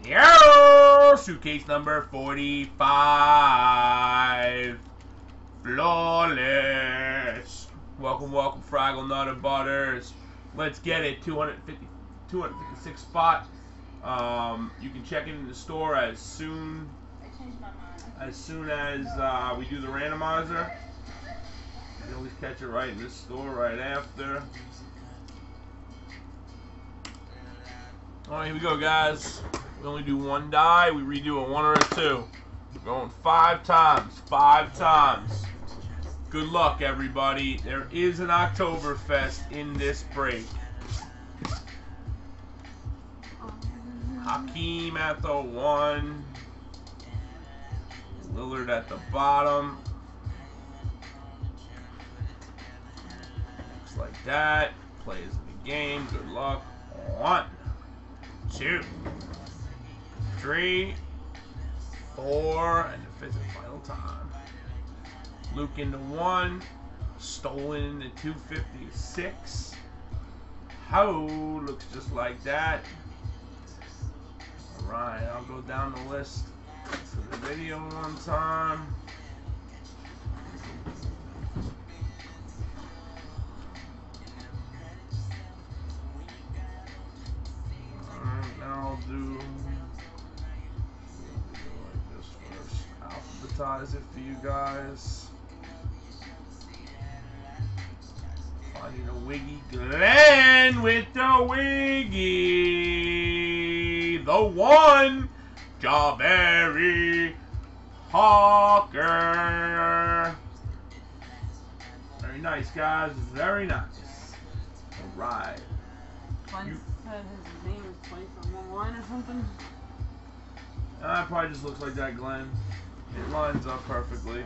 Yo! Suitcase number 45. Flawless. Welcome, welcome, Fraggle Nut and Butters. Let's get it. 256 spot. You can check in the store as soon as we do the randomizer. You can always catch it right in this store right after. Alright, here we go, guys. We only do one die. We redo a 1 or a 2. We're going 5 times. 5 times. Good luck, everybody. There is an Oktoberfest in this break. Hakeem at the 1. Lillard at the bottom. Looks like that. Plays the game. Good luck. 1, 2, 3, 4, and the 5th and final time. Luke into 1. Stolen into 256. Ho, looks just like that. Alright, I'll go down the list for the video one time. Alright, now I'll do like this first. Alphabetize it for you guys. Finding a Wiggy. Glenn with the Wiggy. The 1. Jawberry Hawker. Very nice, guys. Very nice. Alright. Glenn said his name is 20-1 or something. It probably just looks like that, Glenn. It lines up perfectly.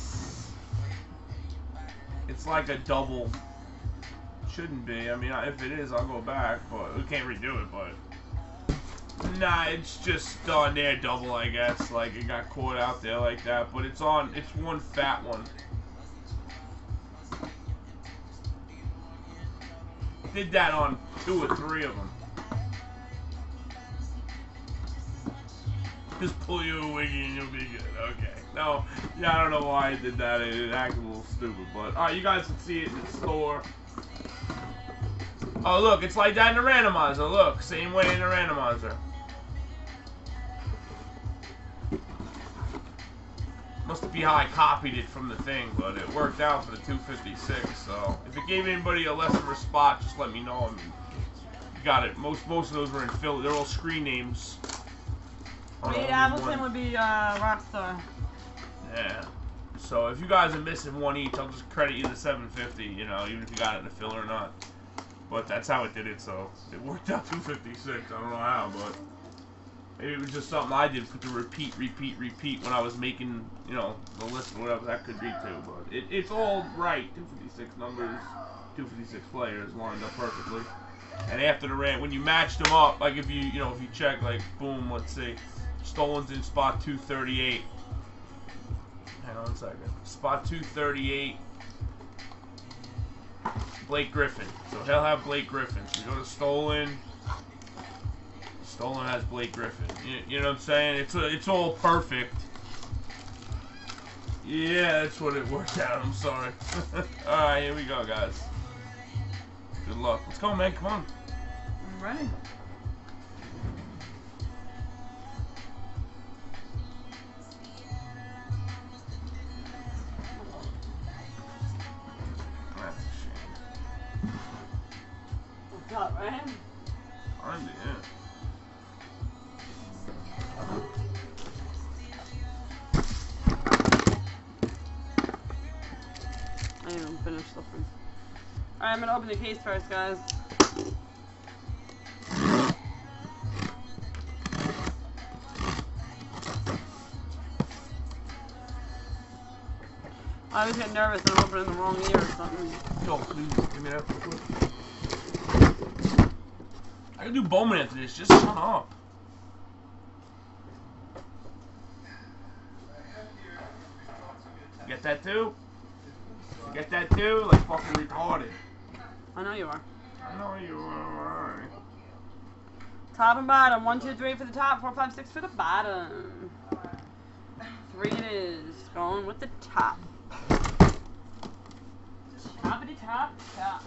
It's like a double. Shouldn't be. I mean, if it is, I'll go back, but we can't redo it, but nah, it's just on there double, I guess. Like, it got caught out there like that, but it's one fat one. Did that on 2 or 3 of them. Just pull you a Wiggy and you'll be good. Okay. No, yeah, I don't know why I did that. It acted a little stupid, but alright, you guys can see it in the store. Oh, look, it's like that in the randomizer. Look, same way in the randomizer. Must be how I copied it from the thing, but it worked out for the 256. So if it gave anybody a less of a spot, just let me know. I mean, you got it. Most of those were in Philly. They're all screen names. Reed Appleton would be Rockstar. Yeah. So if you guys are missing 1 each, I'll just credit you the 750. You know, even if you got it in the fill or not. But that's how it did it, so it worked out 256. I don't know how, but maybe it was just something I did for the repeat when I was making, you know, the list or whatever. That could be too, but it's all right. 256 numbers, 256 players lined up perfectly. And after the when you match them up, like if you check, like boom, let's see, Stolen's in spot 238. Hang on a second. Spot 238. Blake Griffin. So he'll have Blake Griffin. So you go to Stolen. Stolen has Blake Griffin. You know what I'm saying? It's all perfect. Yeah, that's what it worked out. I'm sorry. Alright, here we go, guys. Good luck. Let's go, man. Come on. I'm ready. What's up, right? I'm the end. I didn't even finish looking. Alright, I'm gonna open the case first, guys. I always get nervous and I'm opening the wrong ear or something. Yo, please, give me that real quick. I can do Bowman after this, just shut up. Get that too? You get that too? Like fucking retarded. I know you are. I know you are. Top and bottom. 1, 2, 3 for the top. 4, 5, 6 for the bottom. 3 it is. Going with the top. Toppity top, top.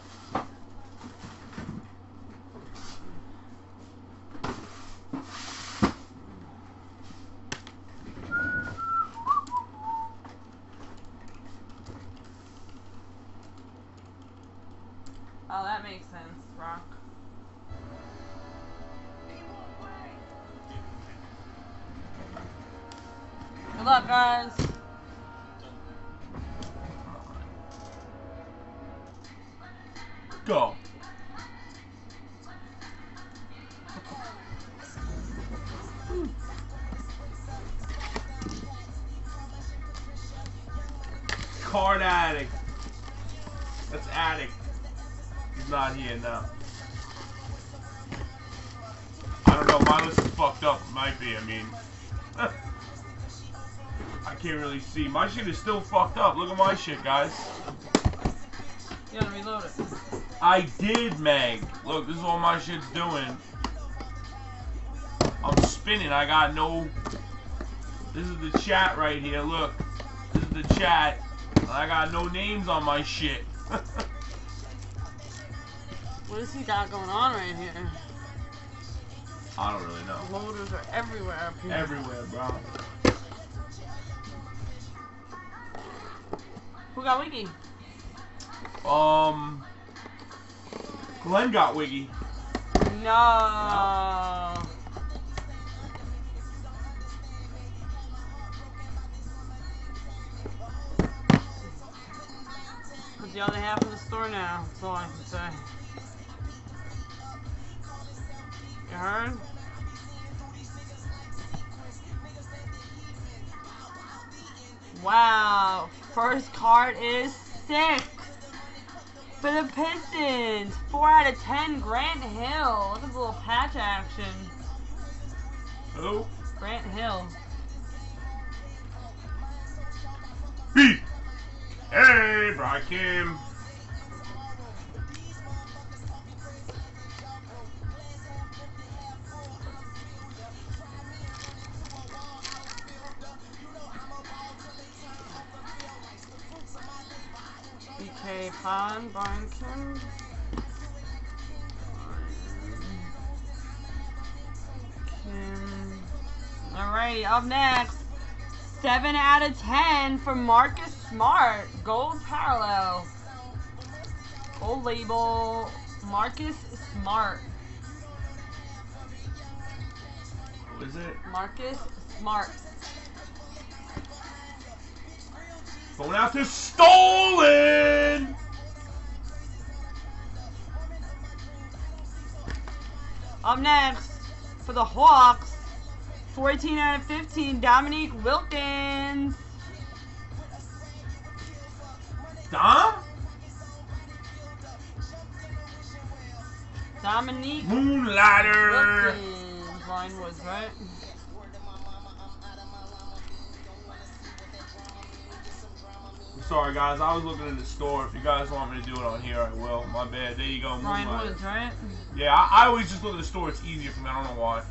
Oh, that makes sense, Rock. Good luck, guys. Go. Card addict. That's addict. He's not here now. I don't know. My list is fucked up. It might be. I mean, I can't really see. My shit is still fucked up. Look at my shit, guys. You gotta reload it. I did, Meg. Look, this is what my shit's doing. I'm spinning. I got no... This is the chat right here. Look. This is the chat. I got no names on my shit. What does he got going on right here? I don't really know. Loaders are everywhere up here. Everywhere, bro. Who got Wiggy? Glenn got Wiggy. No. Put the other half in the store now. That's all I can say. You heard? Wow. First card is 6. For the Pistons, 4 out of 10, Grant Hill. Look at the little patch action. Who? Grant Hill. B. Hey, Brockim. BK Pond, Brian Kim. Alrighty, up next, 7 out of 10 for Marcus Smart, gold parallel. Gold label, Marcus Smart. Who is it? Marcus Smart. Going out to Stolen! Up next, for the Hawks, 14 out of 15, Dominique Wilkins. Dom? Dominique Moonlighter. Wilkins. Ryan Woods, right? Sorry, guys. I was looking in the store. If you guys want me to do it on here, I will. My bad. There you go. Ryan Moonlighter. Woods, right? Yeah, I always just look at the store. It's easier for me. I don't know why.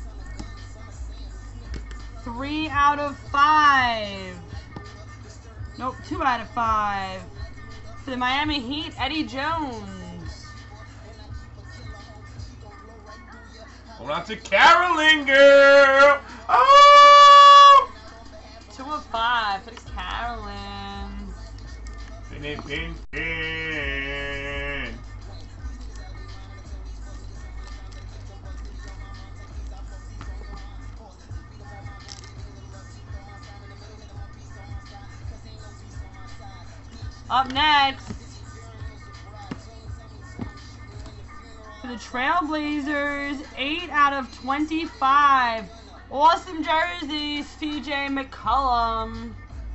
3 out of 5. Nope, 2 out of 5. For the Miami Heat, Eddie Jones. Going out to Carolyn, girl. Oh! 2 of 5 for the Carolyn. Pin. Up next, for the Trailblazers, 8 out of 25. Awesome jerseys, CJ McCollum.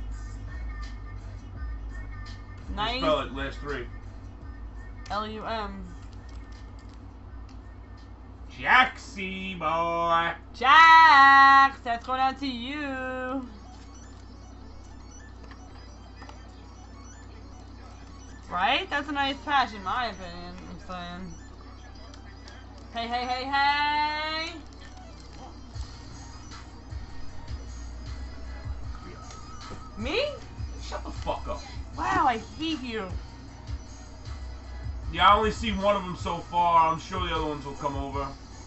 Nice. Spell it, last 3. L-U-M. Jaxie, boy. Jax, that's going out to you. Right? That's a nice patch in my opinion, I'm saying. Hey, hey, hey, hey. Me? Shut the fuck up. Wow, I hate you. Yeah, I only see one of them so far. I'm sure the other ones will come over.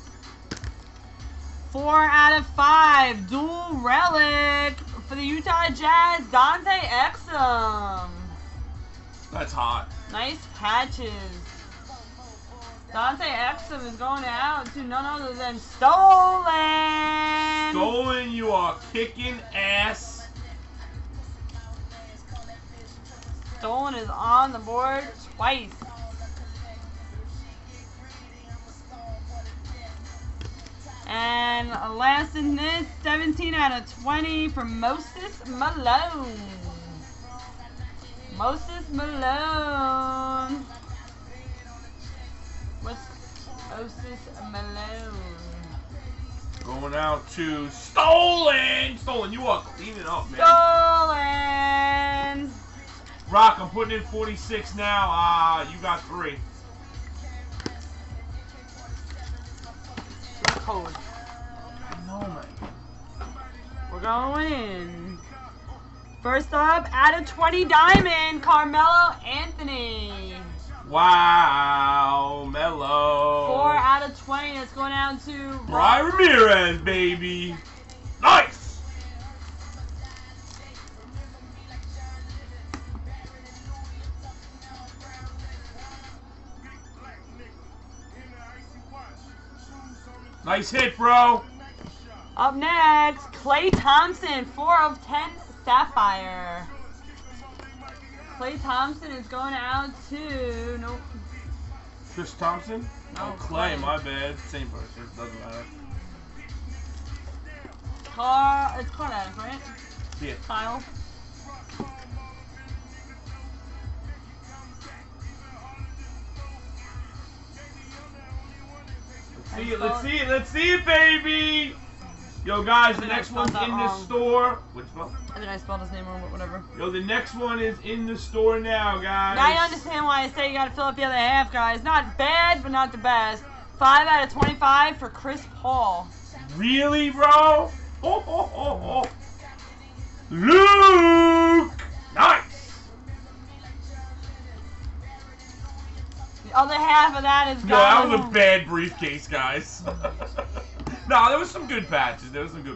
4 out of 5. Dual relic for the Utah Jazz, Dante Exum. That's hot. Nice patches. Dante Exum is going out to none other than Stolen. Stolen, you are kicking ass. Stolen is on the board twice. And last in this, 17 out of 20 for Moses Malone. Moses Malone. What's Moses Malone? Going out to Stolen. Stolen, you are cleaning up, man. Stolen. Rock, I'm putting in 46 now. You got 3. Code. I know, man. We're going. First up, out of 20 diamond, Carmelo Anthony. Wow, Melo. 4 out of 20. That's going down to Brian Ramirez, baby. Nice. Nice hit, bro. Up next, Klay Thompson, 4 of 10 Sapphire. Klay Thompson is going out to, nope. Chris Thompson? No, Oh, Clay, my bad. Same person. Doesn't matter. It's Cardass, right? Yeah. Kyle. Let's see it, baby! Yo, guys, the next one's in the store. Which one? I think I spelled his name wrong, but whatever. Yo, the next one is in the store now, guys. Now you understand why I say you gotta fill up the other half, guys. Not bad, but not the best. 5 out of 25 for Chris Paul. Really, bro? Oh. Luke! Nice! The other half of that is No, that was gone. a bad briefcase, guys. No, there was some good patches.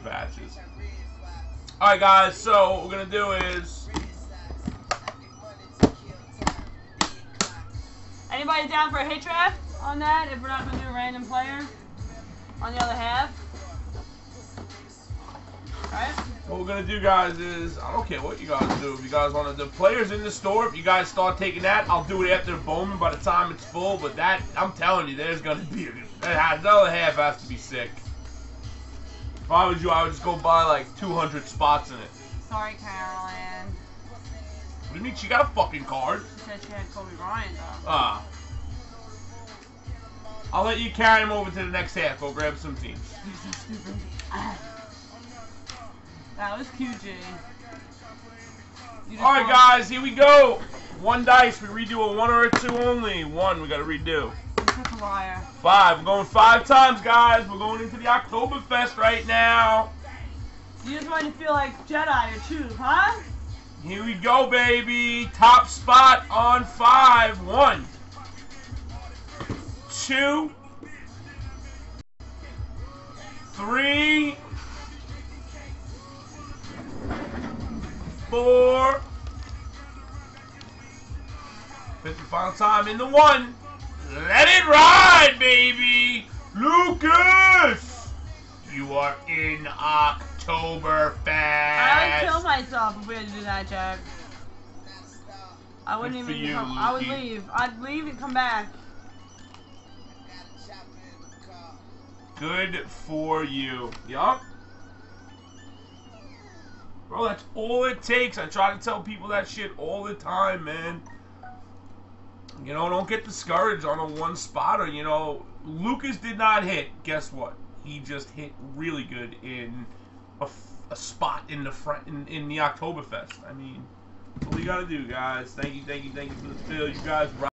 Alright, guys, so what we're going to do is... Anybody down for a hit draft on that if we're not going to do a random player on the other half? Alright? What we're going to do, guys, is... I don't care what you guys do. If you guys want to do players in the store, if you guys start taking that, I'll do it after Bowman by the time it's full. But that, I'm telling you, there's going to be... The other half has to be sick. If I was you, I would just go buy like 200 spots in it. Sorry, Carolyn. What do you mean? She got a fucking card. She said she had Kobe Bryant, though. Ah. I'll let you carry him over to the next half. Go grab some teams. You're so stupid. That was QG. Alright, guys, here we go. 1 dice. We redo a 1 or a 2 only. 1, we gotta redo. Such a liar. 5. We're going 5 times, guys. We're going into the Oktoberfest right now. You just want to feel like Jedi or choose, huh? Here we go, baby. Top spot on 5. 1, 2, 3, 4. 5th and final time in the 1. Let it ride, baby! Lucas! You are in Oktoberfest! I would kill myself if we had to do that, Jack. I wouldn't Good for even you, come. I would Lukey. leave. I'd leave and come back. Good for you. Yup. Bro, that's all it takes. I try to tell people that shit all the time, man. You know, don't get discouraged on a 1 spotter. You know, Lucas did not hit. Guess what? He just hit really good in a spot in the front in the Oktoberfest. I mean, that's all you gotta do, guys. Thank you for the fill. You guys rock.